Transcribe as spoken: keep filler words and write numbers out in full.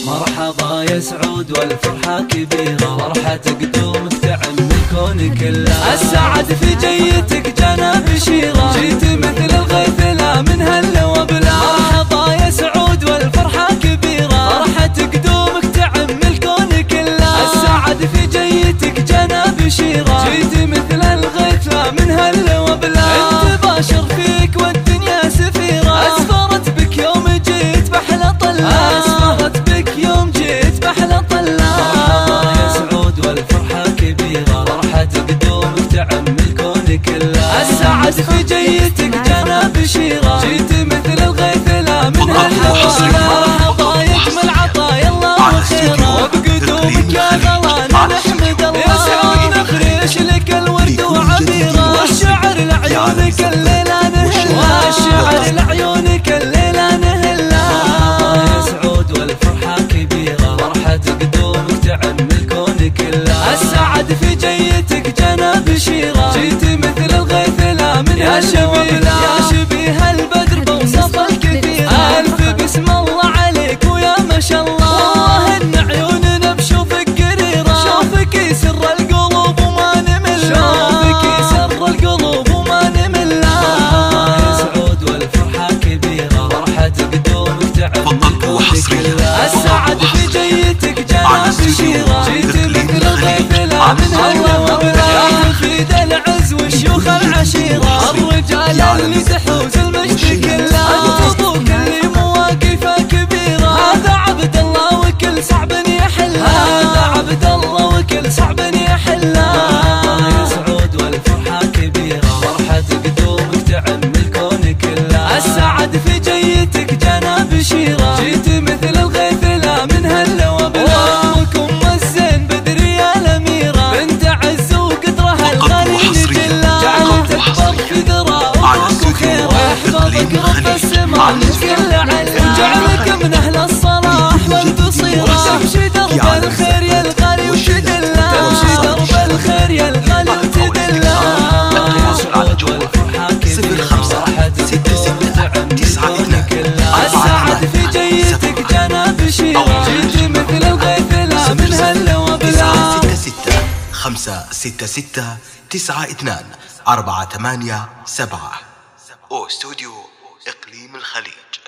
مرحبا يا سعود والفرحة كبيرة، فرحة قدومك تعم الكون كله. السعد في جيتك جانا بشيرة، جيت مثل الغيث لا من هل وبلا. مرحبا يا سعود والفرحة كبيرة، فرحة قدومك تعم الكون كله. السعد في جيتك جانا بشيرة، جيت مثل الغيث لا من هل وبلا. انت باشر فيك والدنيا سفيرة، اسفرت بك يوم جيت بحلى طلة، اسفرت بك يوم جيت بحلى طلة. مرحبا يا سعود والفرحة كبيرة، فرحة قدومك تعم الكون كله. السعد في جيتك جانا بشيرة، جيت مثل الغيث لا من هل وبلا. مرحبا يكمل عطايا الله وخيره، وبقدومك يا غلا نحمد الله. يا سعود نفرش لك الورد وعبيره، والشعر لعيونك الليلة نهلا، والشعر لعيونك الليلة نهلا. يا سعود والفرحة كبيرة، فرحة قدومك تعم الكون كله. السعد في جيتك جانا بشيرة، جيت مثل الغيث لا من هل وبلا. يا شبيه البدر بوصف الكثير، ألف بسم الله عليك ويا ما شاء الله. والله إن عيوننا بشوفك قريرة، شوفك يسر القلوب وما نمل، شوفك يسر القلوب وما نمل. يا سعود والفرحة كبيرة، فرحة قدومك تعم الكون كله. السعد في جيتك جانا بشيرة، جيت مثل الغيث لا من هل وبلا. يا حفيد العز والشيوخ العشيرة، الرجال اللي تحوز المجد كله. انت ابوك اللي مواقفه كبيرة، هذا عبد الله وكل صعب يحل، هذا عبد الله وكل صعب يحل. يا سعود والفرحة كبيرة، فرحة قدومك تعم الكون كله. السعد في جيتك جانا بشيرة، جيت مثل الغيث لا من هل وبلا. وامكم الزين بدري الاميرة، بنت عز وقدرها الغالي جله. جعلت تكبر في ذرى امك وخير، ويحفظك رب السماء من كل علم. جعلك من اهل الصلاح والبصيرة، تمشي درب الخير يا الغالي وتدله، تمشي درب الخير يا الغالي وتدله. يا سعود والفرحة كبيرة، فرحة قدومك تعم الكون كله. السعد في جيتك جانا بشيرة، جيت مثل الغيث لا من هل وبلا. ستة ستة خمسة ستة ستة تسعة اثنان أربعة ثمانية سبعة. أو استوديو إقليم الخليج.